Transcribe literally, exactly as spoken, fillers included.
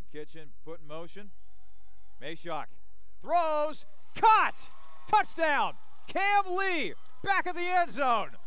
Kitchen put in motion. Mashock throws, caught, touchdown, Cam Lee, back of the end zone.